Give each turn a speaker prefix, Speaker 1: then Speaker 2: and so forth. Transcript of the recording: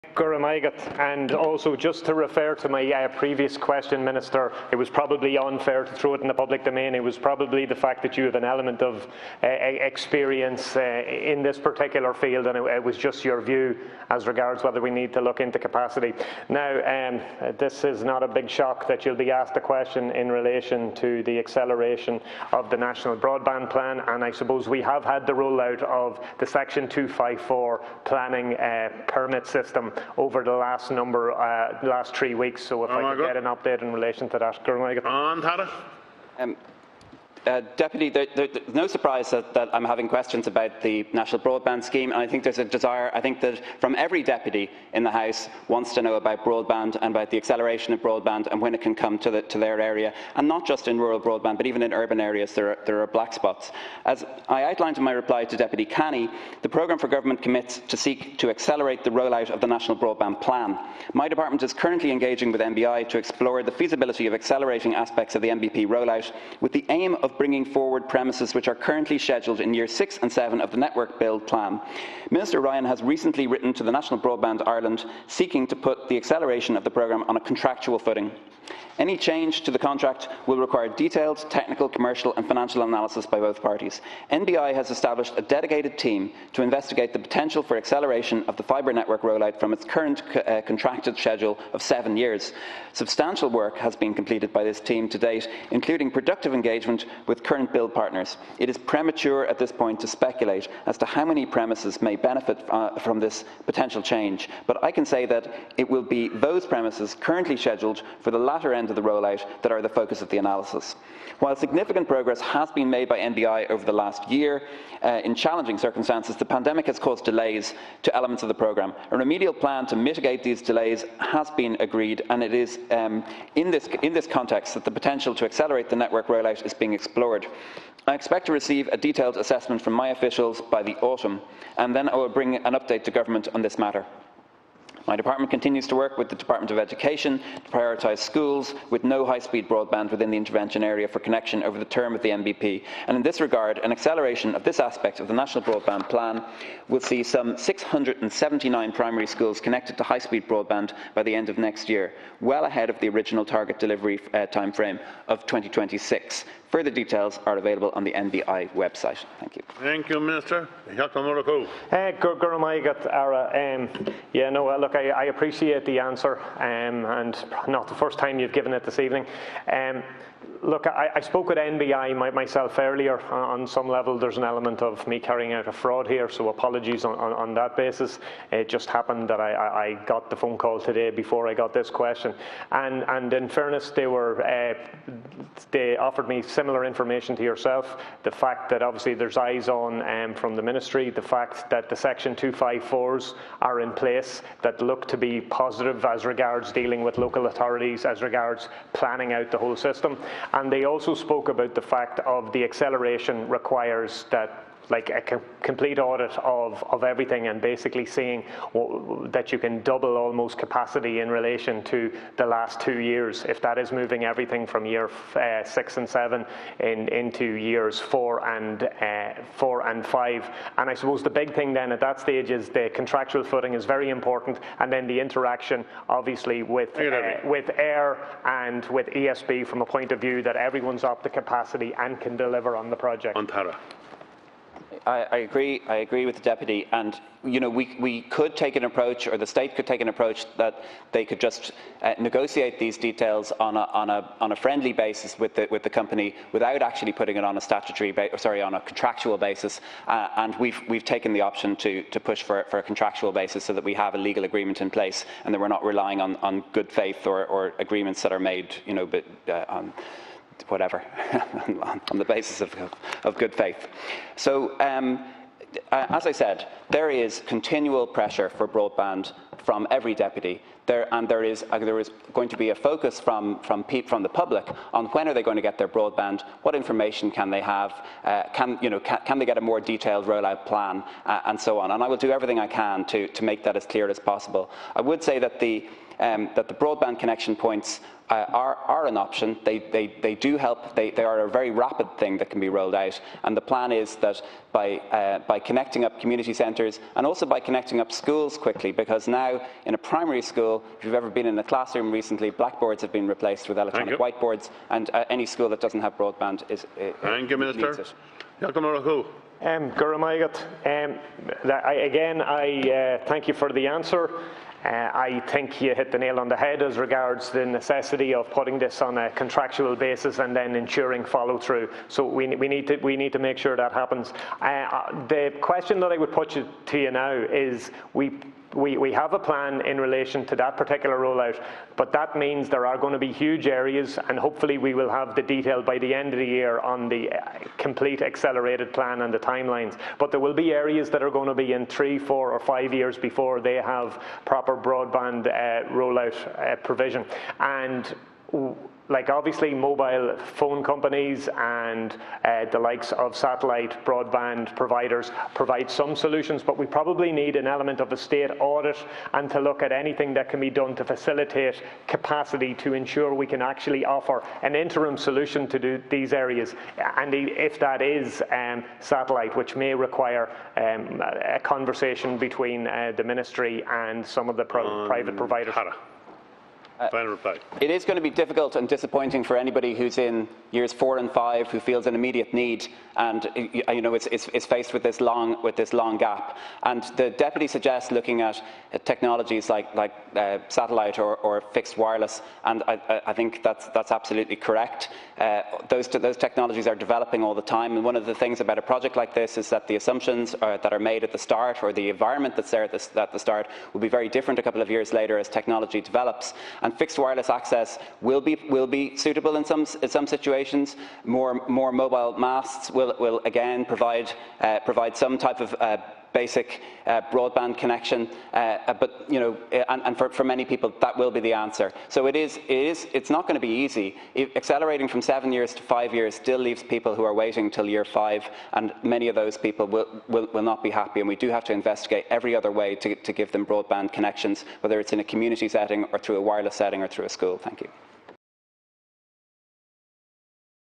Speaker 1: And also, just to refer to my previous question, Minister, it was probably unfair to throw it in the public domain. It was probably the fact that you have an element of experience in this particular field, and it was just your view as regards whether we need to look into capacity. Now, this is not a big shock that you'll be asked a question in relation to the acceleration of the National Broadband Plan, and I suppose we have had the rollout of the Section 254 planning permit system over the last last 3 weeks. So if I could get an update in relation to that.
Speaker 2: Deputy, there's no surprise that I'm having questions about the National Broadband Scheme, and I think there's a desire, I think that from every deputy in the House wants to know about broadband and about the acceleration of broadband and when it can come to their area, and not just in rural broadband, but even in urban areas there are black spots. As I outlined in my reply to Deputy Canny, the programme for government commits to seek to accelerate the rollout of the National Broadband Plan. My department is currently engaging with NBI to explore the feasibility of accelerating aspects of the NBP rollout with the aim of bringing forward premises which are currently scheduled in year 6 and 7 of the network build plan. Minister Ryan has recently written to the National Broadband Ireland seeking to put the acceleration of the programme on a contractual footing. Any change to the contract will require detailed technical, commercial and financial analysis by both parties. NBI has established a dedicated team to investigate the potential for acceleration of the fibre network rollout from its current contracted schedule of 7 years. Substantial work has been completed by this team to date, including productive engagement with current build partners. It is premature at this point to speculate as to how many premises may benefit from this potential change, but I can say that it will be those premises currently scheduled for the latter end of the rollout that are the focus of the analysis. While significant progress has been made by NBI over the last year, in challenging circumstances, the pandemic has caused delays to elements of the programme. A remedial plan to mitigate these delays has been agreed, and it is in this context that the potential to accelerate the network rollout is being explored. I expect to receive a detailed assessment from my officials by the autumn, and then I will bring an update to government on this matter. My department continues to work with the Department of Education to prioritise schools with no high-speed broadband within the intervention area for connection over the term of the NBP. And in this regard, an acceleration of this aspect of the National Broadband Plan will see some 679 primary schools connected to high-speed broadband by the end of next year, well ahead of the original target delivery timeframe of 2026. Further details are available on the NBI website. Thank you.
Speaker 3: Thank you, Minister.
Speaker 1: Look, I appreciate the answer, and not the first time you've given it this evening. Look, I spoke with NBI myself earlier. On some level, there's an element of me carrying out a fraud here, so apologies on that basis. It just happened that I got the phone call today before I got this question. And in fairness, they offered me similar information to yourself. The fact that obviously there's eyes on from the Ministry, the fact that the Section 254s are in place that look to be positive as regards dealing with local authorities, as regards planning out the whole system. And they also spoke about the fact of the acceleration requires that like a complete audit of everything and basically seeing that you can double almost capacity in relation to the last 2 years, if that is moving everything from year 6 and 7 into years 4 and 5. And I suppose the big thing then at that stage is the contractual footing is very important, and then the interaction obviously with AIR and with ESB from a point of view that everyone's up to capacity and can deliver on the project.
Speaker 2: I agree with the Deputy, and we could take an approach, or the state could take an approach that they could just negotiate these details on a friendly basis with the company without actually putting it on a on a contractual basis. And we've taken the option to push for a contractual basis so that we have a legal agreement in place and that we're not relying on good faith or agreements that are made, on whatever, on the basis of good faith. So, as I said, there is continual pressure for broadband from every deputy. There is going to be a focus from the public on when are they going to get their broadband, what information can they have, can they get a more detailed rollout plan, and so on. And I will do everything I can to make that as clear as possible. I would say that the that the broadband connection points are an option. They do help. They are a very rapid thing that can be rolled out. And the plan is that by connecting up community centres and also by connecting up schools quickly, because now in a primary school, if you've ever been in a classroom recently, blackboards have been replaced with electronic whiteboards, and any school that doesn't have broadband
Speaker 3: Thank you, Minister.
Speaker 2: needs it.
Speaker 1: Again, I thank you for the answer. I think you hit the nail on the head as regards the necessity of putting this on a contractual basis and then ensuring follow-through. So we need to make sure that happens. The question that I would put to you now is we have a plan in relation to that particular rollout, but that means there are going to be huge areas, and hopefully we will have the detail by the end of the year on the complete accelerated plan and the timelines. But there will be areas that are going to be in 3, 4 or 5 years before they have proper broadband rollout provision. And like obviously mobile phone companies and the likes of satellite broadband providers provide some solutions, but we probably need an element of a state audit and to look at anything that can be done to facilitate capacity to ensure we can actually offer an interim solution to these areas. And if that is satellite, which may require a conversation between the Ministry and some of the private providers.
Speaker 3: Final reply.
Speaker 2: It is going to be difficult and disappointing for anybody who's in years 4 and 5 who feels an immediate need and is faced with this long gap. And the deputy suggests looking at technologies like satellite or fixed wireless, and I think that's absolutely correct. Those technologies are developing all the time, and one of the things about a project like this is that the assumptions that are made at the start, or the environment that's there at the start, will be very different a couple of years later as technology develops. And fixed wireless access will be suitable in some situations. More mobile masts will again provide some type of basic broadband connection, but and for many people that will be the answer. So it's not going to be easy. Accelerating from 7 years to 5 years still leaves people who are waiting till year 5, and many of those people will not be happy. And we do have to investigate every other way to give them broadband connections, whether it's in a community setting or through a wireless setting or through a school. Thank you.